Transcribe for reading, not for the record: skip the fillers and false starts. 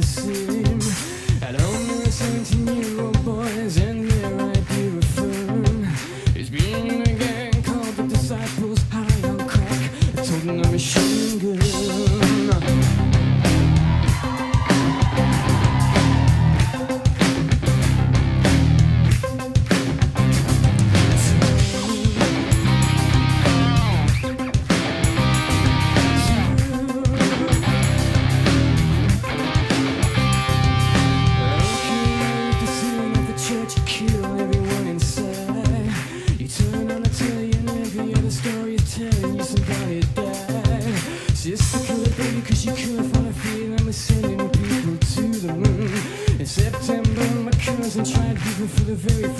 same. At home there are 17-year-old boys and their idea of fun is being in a gang called the Disciples, high on crack, toting a machine gun. Kill everyone inside. You turn on the telly and every other story is telling you somebody died. Sister could baby cause you couldn't find a feeling. We're sending people to the moon. In September my cousin tried people for the very